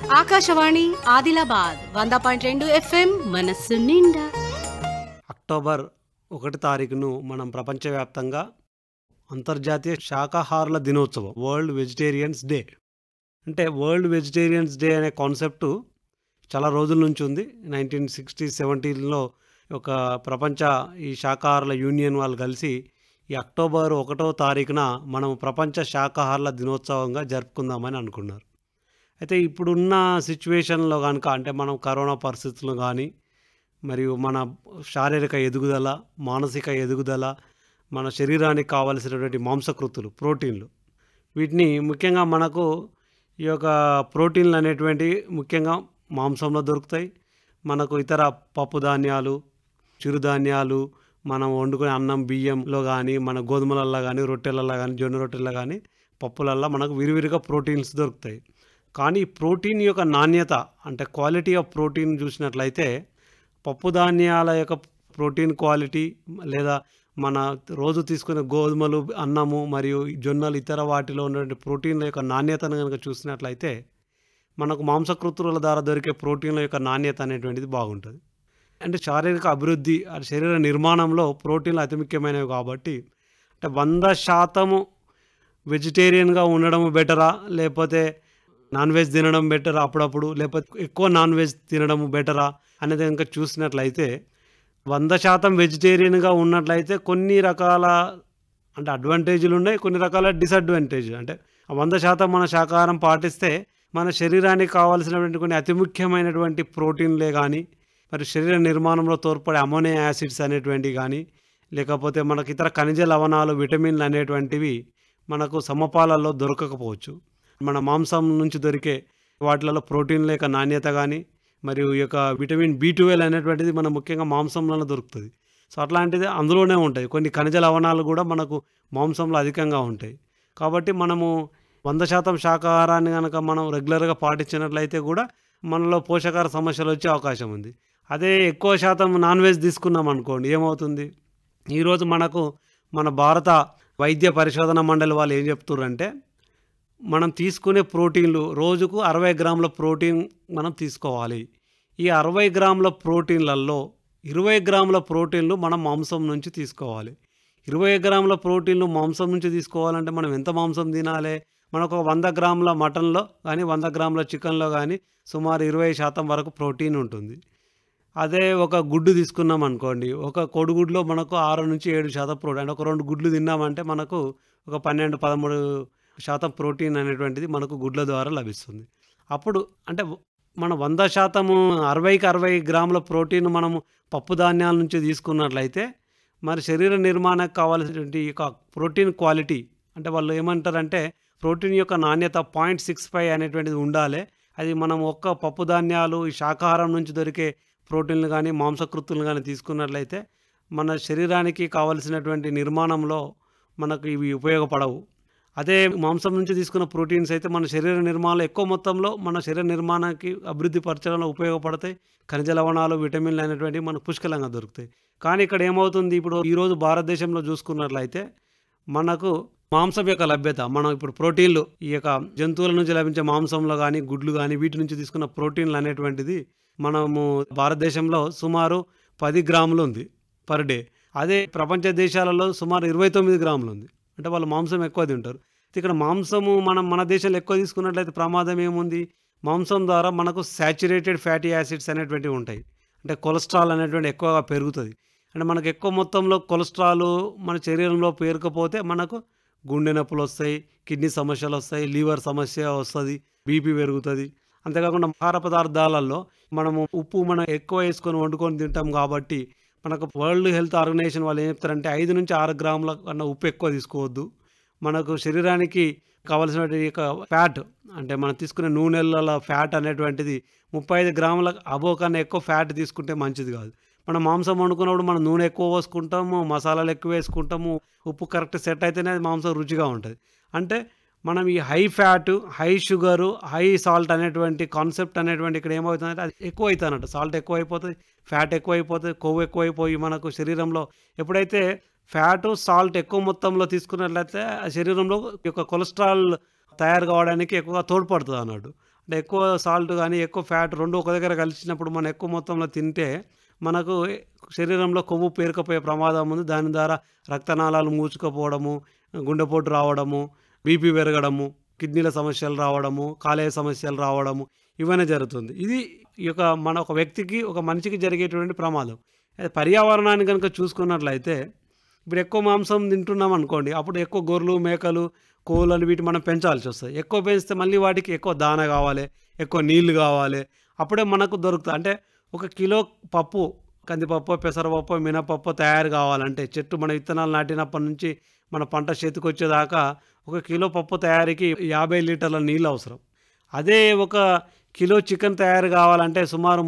Akashvani Adilabad 100.2 FM మనస్సు నిండా. October 1 తారీఖును మనం ప్రపంచవ్యాప్తంగా అంతర్జాతీయ శాకాహారుల దినోత్సవం, వరల్డ్ వెజిటేరియన్స్ డే. అంటే వరల్డ్ వెజిటేరియన్స్ డే అనే కాన్సెప్టు చాలా రోజుల నుంచి ఉంది. 1960s 70లో ఒక ప్రపంచ ఈ శాకాహారుల యూనియన్ వాళ్ళు కలిసి ఈ అక్టోబర్ 1వ తారీఖున మనం ప్రపంచ శాకాహారుల దినోత్సవంగా జరుపుకుందామని అనుకున్నారు. అయితే ఇప్పుడున్న సిచ్యువేషన్లో కనుక, అంటే మనం కరోనా పరిస్థితులు కానీ, మరియు మన శారీరక ఎదుగుదల, మానసిక ఎదుగుదల, మన శరీరానికి కావలసినటువంటి మాంసకృతులు, ప్రోటీన్లు, వీటిని ముఖ్యంగా మనకు ఈ యొక్క ప్రోటీన్లు అనేటువంటివి ముఖ్యంగా మాంసంలో దొరుకుతాయి. మనకు ఇతర పప్పు ధాన్యాలు, చిరుధాన్యాలు, మనం వండుకునే అన్నం, బియ్యంలో కానీ, మన గోధుమలల్లో కానీ, రొట్టెలల్లో కానీ, జొన్న రొట్టెల్లో కానీ, పప్పులల్లో మనకు విరివిరిగా ప్రోటీన్స్ దొరుకుతాయి. కానీ ప్రోటీన్ యొక్క నాణ్యత, అంటే క్వాలిటీ ఆఫ్ ప్రోటీన్ చూసినట్లయితే పప్పు ధాన్యాల యొక్క ప్రోటీన్ క్వాలిటీ, లేదా మన రోజు తీసుకునే గోధుమలు, అన్నము మరియు జొన్నలు, ఇతర వాటిలో ఉన్నటువంటి ప్రోటీన్ల యొక్క నాణ్యతను కనుక చూసినట్లయితే మనకు మాంసకృతుల ద్వారా దొరికే ప్రోటీన్ల యొక్క నాణ్యత అనేటువంటిది బాగుంటుంది. అంటే శారీరక అభివృద్ధి, శరీర నిర్మాణంలో ప్రోటీన్లు అతి ముఖ్యమైనవి కాబట్టి, అంటే 100% వెజిటేరియన్గా ఉండడం బెటరా, లేకపోతే నాన్ వెజ్ తినడం బెటరా అప్పుడప్పుడు, లేకపోతే ఎక్కువ నాన్ వెజ్ తినడం బెటరా అనేది కనుక చూసినట్లయితే 100% వెజిటేరియన్గా ఉన్నట్లయితే కొన్ని రకాల అంటే అడ్వాంటేజ్లు ఉన్నాయి, కొన్ని రకాల డిసడ్వాంటేజ్లు. అంటే 100% మన శాకాహారం పాటిస్తే మన శరీరానికి కావాల్సినటువంటి కొన్ని అతి ముఖ్యమైనటువంటి ప్రోటీన్లే కానీ, మరి శరీర నిర్మాణంలో తోడ్పడే అమోనో యాసిడ్స్ అనేటువంటివి కానీ, లేకపోతే మనకి ఇతర ఖనిజ లవణాలు, విటమిన్లు అనేటువంటివి మనకు సమపాలలో దొరకకపోవచ్చు. మన మాంసం నుంచి దొరికే వాటిలలో ప్రోటీన్ల యొక్క నాణ్యత కానీ, మరియు ఈ యొక్క విటమిన్ B12 అనేటువంటిది మన ముఖ్యంగా మాంసంలో దొరుకుతుంది. సో అట్లాంటిది అందులోనే ఉంటాయి. కొన్ని ఖనిజ లవణాలు కూడా మనకు మాంసంలో అధికంగా ఉంటాయి. కాబట్టి మనము 100% శాకాహారాన్ని కనుక మనం రెగ్యులర్గా పాటించినట్లయితే కూడా మనలో పోషకాహార సమస్యలు వచ్చే అవకాశం ఉంది. అదే ఎక్కువ శాతం నాన్ వెజ్ తీసుకున్నాం అనుకోండి, ఏమవుతుంది? ఈరోజు మనకు మన భారత వైద్య పరిశోధన మండలి వాళ్ళు ఏం చెప్తున్నారంటే, మనం తీసుకునే ప్రోటీన్లు రోజుకు 60 గ్రాముల ప్రోటీన్ మనం తీసుకోవాలి. ఈ 60 గ్రాముల ప్రోటీన్లలో 20 గ్రాముల ప్రోటీన్లు మనం మాంసం నుంచి తీసుకోవాలి. 20 గ్రాముల ప్రోటీన్లు మాంసం నుంచి తీసుకోవాలంటే మనం ఎంత మాంసం తినాలి? మనకు 100 గ్రాముల మటన్లో కానీ, 100 గ్రాముల చికెన్లో కానీ సుమారు 20% వరకు ప్రోటీన్ ఉంటుంది. అదే ఒక గుడ్డు తీసుకున్నాం అనుకోండి, ఒక కోడిగుడ్లో మనకు 6-7% ప్రోటీన్, అంటే ఒక 2 గుడ్లు తిన్నామంటే మనకు ఒక 12-13% ప్రోటీన్ అనేటువంటిది మనకు గుడ్ల ద్వారా లభిస్తుంది. అప్పుడు అంటే మన 100% 60 గ్రాముల ప్రోటీన్ మనము పప్పు ధాన్యాల నుంచి తీసుకున్నట్లయితే మరి శరీర నిర్మాణానికి కావాల్సినటువంటి యొక్క ప్రోటీన్ క్వాలిటీ, అంటే వాళ్ళు ఏమంటారంటే ప్రోటీన్ యొక్క నాణ్యత 0.65 అనేటువంటిది ఉండాలి. అది మనం ఒక్క పప్పు ధాన్యాలు, ఈ శాకాహారం నుంచి దొరికే ప్రోటీన్లు కానీ, మాంసకృతులు కానీ తీసుకున్నట్లయితే మన శరీరానికి కావలసినటువంటి నిర్మాణంలో మనకు ఇవి ఉపయోగపడవు. అదే మాంసం నుంచి తీసుకున్న ప్రోటీన్స్ అయితే మన శరీర నిర్మాణంలో ఎక్కువ మొత్తంలో మన శరీర నిర్మాణానికి అభివృద్ధి పరచడంలో ఉపయోగపడతాయి. ఖనిజ లవణాలు, విటమిన్లు అనేటువంటివి మనకు పుష్కలంగా దొరుకుతాయి. కానీ ఇక్కడ ఏమవుతుంది, ఇప్పుడు ఈరోజు భారతదేశంలో చూసుకున్నట్లయితే మనకు మాంసం యొక్క లభ్యత, మనం ఇప్పుడు ప్రోటీన్లు ఈ యొక్క జంతువుల నుంచి లభించే మాంసంలో కానీ, గుడ్లు కానీ, వీటి నుంచి తీసుకున్న ప్రోటీన్లు అనేటువంటిది మనము భారతదేశంలో సుమారు 10 గ్రాములు ఉంది పర్ డే. అదే ప్రపంచ దేశాలలో సుమారు 29 గ్రాములు ఉంది. అంటే వాళ్ళు మాంసం ఎక్కువ తింటారు. ఇక్కడ మాంసము మన దేశంలో ఎక్కువ తీసుకున్నట్లయితే ప్రమాదం ఏముంది? మాంసం ద్వారా మనకు శాచురేటెడ్ ఫ్యాటీ యాసిడ్స్ అనేటువంటివి ఉంటాయి. అంటే కొలెస్ట్రాల్ అనేటువంటి ఎక్కువగా పెరుగుతుంది. అంటే మనకు ఎక్కువ మొత్తంలో కొలెస్ట్రాల్ మన శరీరంలో పేరుకపోతే మనకు గుండె నొప్పులు వస్తాయి, కిడ్నీ సమస్యలు వస్తాయి, లివర్ సమస్య వస్తుంది, బీపీ పెరుగుతుంది. అంతేకాకుండా ఆహార పదార్థాలలో మనము ఉప్పు మనం ఎక్కువ వేసుకొని వండుకొని తింటాం కాబట్టి మనకు వరల్డ్ హెల్త్ ఆర్గనైజేషన్ వాళ్ళు ఏం చెప్తారంటే 5-6 గ్రాముల కన్నా ఉప్పు ఎక్కువ తీసుకోవద్దు. మనకు శరీరానికి కావాల్సినటువంటి ఫ్యాట్, అంటే మనం తీసుకునే నూనెల ఫ్యాట్ అనేటువంటిది 35 గ్రాముల అబో కన్నా ఎక్కువ ఫ్యాట్ తీసుకుంటే మంచిది కాదు. మనం మాంసం వండుకున్నప్పుడు మనం నూనె ఎక్కువ పోసుకుంటాము, మసాలాలు ఎక్కువ వేసుకుంటాము, ఉప్పు కరెక్ట్ సెట్ అయితేనే అది మాంసం రుచిగా ఉంటుంది. అంటే మనం ఈ high fat, high sugar, high salt అనేటువంటి కాన్సెప్ట్ అనేటువంటి ఇక్కడ ఏమవుతుందంటే అది ఎక్కువ అవుతుందన్నట్టు. సాల్ట్ ఎక్కువ అయిపోతుంది, ఫ్యాట్ ఎక్కువ అయిపోతుంది, కొవ్వు ఎక్కువైపోయి మనకు శరీరంలో ఎప్పుడైతే ఫ్యాటు, సాల్ట్ ఎక్కువ మొత్తంలో తీసుకున్నట్లయితే ఆ శరీరంలో ఈ యొక్క కొలెస్ట్రాల్ తయారు కావడానికి ఎక్కువగా తోడ్పడుతుంది అన్నట్టు. అంటే ఎక్కువ సాల్ట్ గానీ, ఎక్కువ ఫ్యాట్ 2 ఒక దగ్గర కలిసినప్పుడు మనం ఎక్కువ మొత్తంలో తింటే మనకు శరీరంలో కొవ్వు పేరుకుపోయే ప్రమాదం ఉంది. దాని ద్వారా రక్తనాళాలు మూసుకుపోవడము, గుండెపోటు రావడము, బీపీ పెరగడము, కిడ్నీల సమస్యలు రావడము, కాలేయ సమస్యలు రావడము ఇవన్నీ జరుగుతుంది. ఇది ఈ యొక్క మన ఒక వ్యక్తికి, ఒక మనిషికి జరిగేటువంటి ప్రమాదం. అదే పర్యావరణాన్ని గనుక చూసుకున్నట్లయితే ఇప్పుడు ఎక్కువ మాంసం తింటున్నాం అనుకోండి, అప్పుడు ఎక్కువ గొర్రెలు, మేకలు, కోళ్ళను వీటి మనం పెంచాల్సి వస్తది. ఎక్కువ పెంచితే మళ్ళీ వాటికి ఎక్కువ దాన కావాలి, ఎక్కువ నీళ్లు కావాలి. అప్పుడే మనకు దొరుకుతాయి. అంటే ఒక కిలో పప్పు, కందిపప్పో, పెసరపప్పో, మినపప్పో తయారు కావాలంటే చెట్టు మన విత్తనాలు నాటినప్పటి నుంచి మన పంట చేతికొచ్చేదాకా ఒక కిలో పప్పు తయారీకి 50 లీటర్ల నీళ్ళు అవసరం. అదే ఒక కిలో చికెన్ తయారు కావాలంటే సుమారు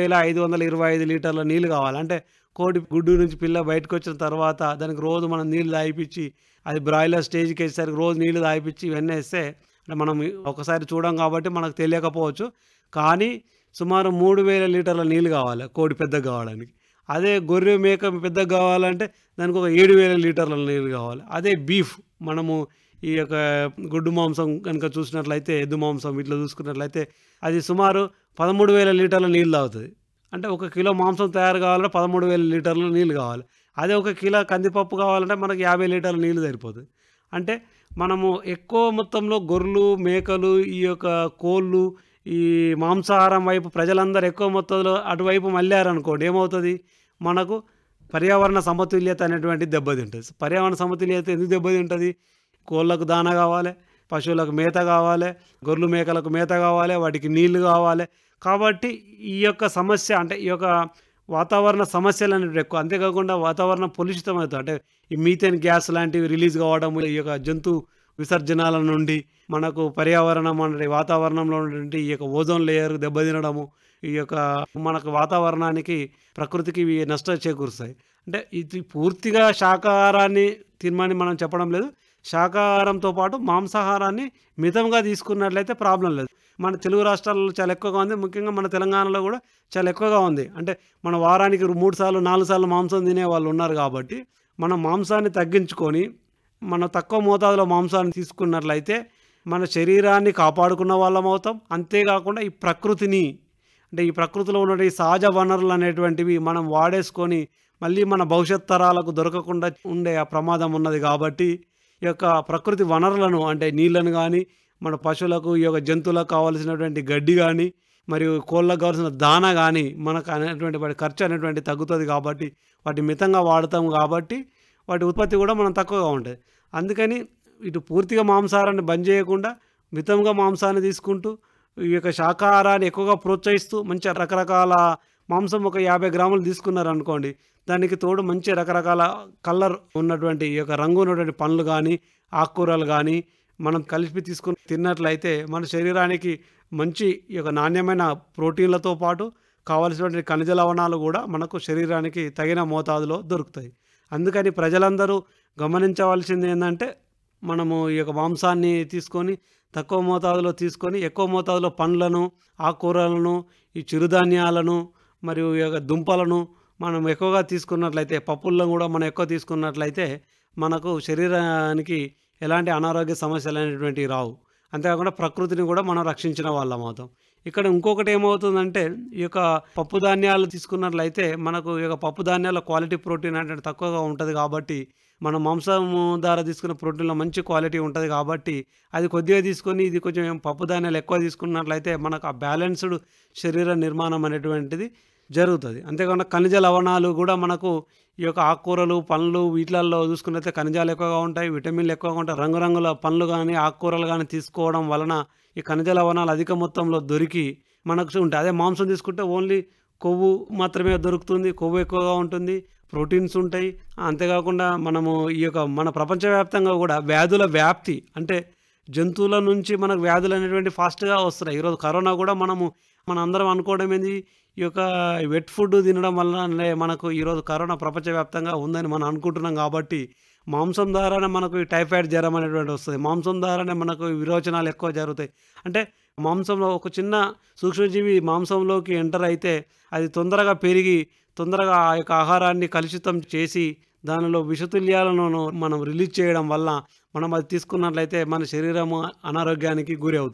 3525 లీటర్ల నీళ్ళు కావాలి. అంటే కోడి గుడ్డు నుంచి పిల్ల బయటకొచ్చిన తర్వాత దానికి రోజు మనం నీళ్ళు తాగిపిచ్చి, అది బ్రాయిలర్ స్టేజ్‌కి వచ్చేసరికి రోజు నీళ్ళు తాగిపిచ్చి ఇవన్నీ ఏస్తే అంటే మనం ఒకసారి చూడం కాబట్టి మనకు తెలియకపోవచ్చు. కానీ సుమారు 3000 లీటర్ల నీళ్ళు కావాలి కోడి పెద్దగా కావడానికి. అదే గొర్రె, మేక పెద్దగా కావాలంటే దానికి ఒక 7000 లీటర్ల నీళ్ళు కావాలి. అదే బీఫ్ మనము ఈ యొక్క గుడ్డు మాంసం కనుక చూసినట్లయితే, ఎద్దు మాంసం ఇట్లా చూసుకున్నట్లయితే అది సుమారు 13,000 లీటర్ల నీళ్ళు తాగుతది. అంటే ఒక కిలో మాంసం తయారు కావాలంటే 13,000 లీటర్ల నీళ్ళు కావాలి. అదే ఒక కిలో కందిపప్పు కావాలంటే మనకి 50 లీటర్ల నీళ్ళు సరిపోతది. అంటే మనము ఎక్కువ మొత్తంలో గొర్రెలు, మేకలు, ఈ యొక్క కోళ్ళు, ఈ మాంసాహారం వైపు ప్రజలందరూ ఎక్కువ మొత్తంలో అటువైపు మళ్ళారనుకోండి, ఏమవుతది మనకు పర్యావరణ సమతుల్యత అనేటువంటిది దెబ్బతింటది. పర్యావరణ సమతుల్యత ఎందుకు దెబ్బతింటది? కోళ్ళకు దాన కావాలి, పశువులకు మేత కావాలి, గొర్రెలు, మేకలకు మేత కావాలి, వాటికి నీళ్లు కావాలి. కాబట్టి ఈ యొక్క సమస్య అంటే ఈ యొక్క వాతావరణ సమస్యలు అనేటివి ఎక్కువ. అంతేకాకుండా వాతావరణం పొల్యూషితమవుతుంది. అంటే ఈ మీథేన్ గ్యాస్ లాంటివి రిలీజ్ కావడము, ఈ యొక్క జంతు విసర్జనాల నుండి మనకు పర్యావరణం అంటే వాతావరణంలో ఉన్నటువంటి ఈ యొక్క ఓజోన్ లేయర్ దెబ్బతినడము, ఈ యొక్క మనకు వాతావరణానికి, ప్రకృతికి ఇవి నష్టం చేకూరుస్తాయి. అంటే ఇది పూర్తిగా శాకాహారాన్ని తినమని మనం చెప్పడం లేదు. శాకాహారంతో పాటు మాంసాహారాన్ని మితంగా తీసుకున్నట్లయితే ప్రాబ్లం లేదు. మన తెలుగు రాష్ట్రాల్లో చాలా ఎక్కువగా ఉంది. ముఖ్యంగా మన తెలంగాణలో కూడా చాలా ఎక్కువగా ఉంది. అంటే మన వారానికి 3 సార్లు, 4 సార్లు మాంసం తినే వాళ్ళు ఉన్నారు కాబట్టి మనం మాంసాన్ని తగ్గించుకొని మనం తక్కువ మోతాదులో మాంసాన్ని తీసుకున్నట్లయితే మన శరీరాన్ని కాపాడుకున్న వాళ్ళం అవుతాం. అంతేకాకుండా ఈ ప్రకృతిని అంటే ఈ ప్రకృతిలో ఉన్న ఈ సహజ వనరులు అనేటువంటివి మనం వాడేసుకొని మళ్ళీ మన భవిష్యత్ తరాలకు దొరకకుండా ఉండే ఆ ప్రమాదం ఉన్నది. కాబట్టి ఈ యొక్క ప్రకృతి వనరులను అంటే నీళ్ళను కానీ, మన పశువులకు, ఈ యొక్క జంతువులకు కావాల్సినటువంటి గడ్డి కానీ, మరియు కోళ్ళకు కావాల్సిన దాన కానీ మనకు అనేటువంటి వాటి ఖర్చు అనేటువంటి తగ్గుతుంది. కాబట్టి వాటి మితంగా వాడతాం కాబట్టి వాటి ఉత్పత్తి కూడా మనం తక్కువగా ఉంటుంది. అందుకని ఇటు పూర్తిగా మాంసాహారాన్ని బంద్ చేయకుండా మితంగా మాంసాన్ని తీసుకుంటూ ఈ యొక్క శాకాహారాన్ని ఎక్కువగా ప్రోత్సహిస్తూ మంచి రకరకాల మాంసం ఒక 50 గ్రాములు తీసుకున్నారనుకోండి, దానికి తోడు మంచి రకరకాల కలర్ ఉన్నటువంటి ఈ యొక్క రంగు ఉన్నటువంటి పండ్లు కానీ, ఆకుకూరలు కానీ మనం కలిపి తీసుకుని తిన్నట్లయితే మన శరీరానికి మంచి ఈ యొక్క నాణ్యమైన ప్రోటీన్లతో పాటు కావలసినటువంటి ఖనిజ లవణాలు కూడా మనకు శరీరానికి తగిన మోతాదులో దొరుకుతాయి. అందుకని ప్రజలందరూ గమనించవలసింది ఏంటంటే, మనము ఈ యొక్క మాంసాన్ని తీసుకొని తక్కువ మోతాదులో తీసుకొని ఎక్కువ మోతాదులో పండ్లను, ఆకుకూరలను, ఈ చిరుధాన్యాలను మరియు ఈ యొక్క దుంపలను మనం ఎక్కువగా తీసుకున్నట్లయితే, పప్పులను కూడా మనం ఎక్కువ తీసుకున్నట్లయితే మనకు శరీరానికి ఎలాంటి అనారోగ్య సమస్యలు అనేటువంటివి రావు. అంతేకాకుండా ప్రకృతిని కూడా మనం రక్షించిన వాళ్ళం అవుతాం. ఇక్కడ ఇంకొకటి ఏమవుతుందంటే, ఈ యొక్క పప్పు ధాన్యాలు తీసుకున్నట్లయితే మనకు ఈ యొక్క పప్పు ధాన్యాల క్వాలిటీ ప్రోటీన్ అంటే తక్కువగా ఉంటుంది. కాబట్టి మనం మాంసం ద్వారా తీసుకున్న ప్రోటీన్లో మంచి క్వాలిటీ ఉంటుంది. కాబట్టి అది కొద్దిగా తీసుకొని ఇది కొంచెం పప్పు ధాన్యాలు ఎక్కువ తీసుకున్నట్లయితే మనకు ఆ బ్యాలెన్స్డ్ శరీర నిర్మాణం అనేటువంటిది జరుగుతుంది. అంతేకాకుండా ఖనిజ లవణాలు కూడా మనకు ఈ యొక్క ఆకుకూరలు, పండ్లు వీటిలలో చూసుకున్నట్లయితే ఖనిజాలు ఎక్కువగా ఉంటాయి, విటమిన్లు ఎక్కువగా ఉంటాయి. రంగురంగుల పండ్లు కానీ, ఆకుకూరలు కానీ తీసుకోవడం వలన ఈ ఖనిజ లవణాలు అధిక మొత్తంలో దొరికి మనకు ఉంటాయి. అదే మాంసం తీసుకుంటే ఓన్లీ కొవ్వు మాత్రమే దొరుకుతుంది. కొవ్వు ఎక్కువగా ఉంటుంది, ప్రోటీన్స్ ఉంటాయి. అంతేకాకుండా మనము ఈ యొక్క మన ప్రపంచవ్యాప్తంగా కూడా వ్యాధుల వ్యాప్తి అంటే జంతువుల నుంచి మనకు వ్యాధులు అనేటువంటి ఫాస్ట్గా వస్తున్నాయి. ఈరోజు కరోనా కూడా మన అందరం అనుకోవడం ఏంది, ఈ యొక్క వెట్ ఫుడ్ తినడం వల్లనే మనకు ఈరోజు కరోనా ప్రపంచవ్యాప్తంగా ఉందని మనం అనుకుంటున్నాం. కాబట్టి మాంసం ద్వారానే మనకు ఈ టైఫాయిడ్ జ్వరం అనేటువంటి వస్తుంది. మాంసం ద్వారానే మనకు విరోచనాలు ఎక్కువ జరుగుతాయి. అంటే మాంసంలో ఒక చిన్న సూక్ష్మజీవి మాంసంలోకి ఎంటర్ అయితే అది తొందరగా పెరిగి తొందరగా ఆ యొక్క ఆహారాన్ని కలుషితం చేసి దానిలో విషతుల్యాలను మనం రిలీజ్ చేయడం వల్ల మనం అది తీసుకున్నట్లయితే మన శరీరం అనారోగ్యానికి గురి అవుతుంది.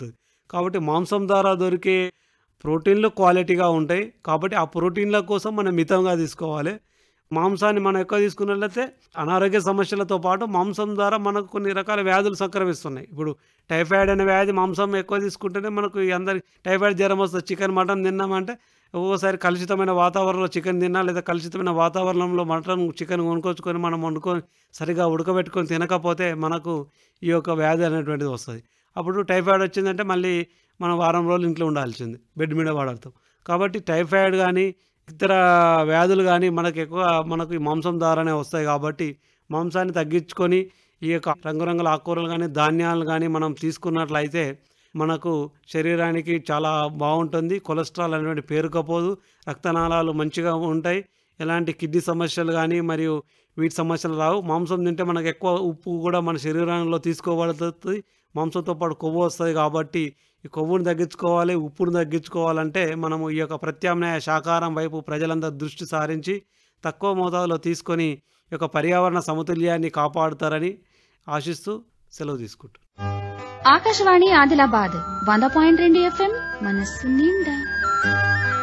కాబట్టి మాంసం ద్వారా దొరికే ప్రోటీన్లు క్వాలిటీగా ఉంటాయి. కాబట్టి ఆ ప్రోటీన్ల కోసం మనం మితంగా తీసుకోవాలి. మాంసాన్ని మనం ఎక్కువ తీసుకున్నట్లయితే అనారోగ్య సమస్యలతో పాటు మాంసం ద్వారా మనకు కొన్ని రకాల వ్యాధులు సంక్రమిస్తున్నాయి. ఇప్పుడు టైఫాయిడ్ అనే వ్యాధి మాంసం ఎక్కువ తీసుకుంటేనే మనకు అందరికి టైఫాయిడ్ జ్వరం వస్తుంది. చికెన్ మటన్ తిన్నామంటే ఒక్కోసారి కలుషితమైన వాతావరణంలో చికెన్ తిన్నా, లేదా కలుషితమైన వాతావరణంలో మటన్ చికెన్ కొనుక్కొచ్చుకొని మనం వండుకొని సరిగా ఉడకబెట్టుకొని తినకపోతే మనకు ఈ యొక్క వ్యాధి అనేటువంటిది వస్తుంది. అప్పుడు టైఫాయిడ్ వచ్చిందంటే మళ్ళీ మనం వారం రోజులు ఇంట్లో ఉండాల్సింది, బెడ్ మీద పడతాం. కాబట్టి టైఫాయిడ్ కానీ ఇతర వ్యాధులు కానీ మనకు ఈ మాంసం ద్వారానే వస్తాయి. కాబట్టి మాంసాన్ని తగ్గించుకొని ఈ యొక్క రంగురంగుల ఆకుకూరలు కానీ ధాన్యాలు కానీ మనం తీసుకున్నట్లయితే మనకు శరీరానికి చాలా బాగుంటుంది. కొలెస్ట్రాల్ అనేటువంటి పేరుకపోదు, రక్తనాళాలు మంచిగా ఉంటాయి, ఎలాంటి కిడ్నీ సమస్యలు కానీ మరియు వీటి సమస్యలు రావు. మాంసం తింటే మనకు ఎక్కువ ఉప్పు కూడా మన శరీరంలో తీసుకోబడుతుంది. మాంసంతో పాటు కొవ్వు వస్తుంది. కాబట్టి ఈ కొవ్వును తగ్గించుకోవాలి, ఉప్పును తగ్గించుకోవాలంటే మనము ఈ యొక్క ప్రత్యామ్నాయ శాకాహారం వైపు ప్రజలందరూ దృష్టి సారించి తక్కువ మోతాదులో తీసుకొని ఈ యొక్క పర్యావరణ సమతుల్యాన్ని కాపాడుతారని ఆశిస్తూ సెలవు తీసుకుంటాం. ఆకాశవాణి ఆదిలాబాద్ 100.2 FM మనస్సు నిండా.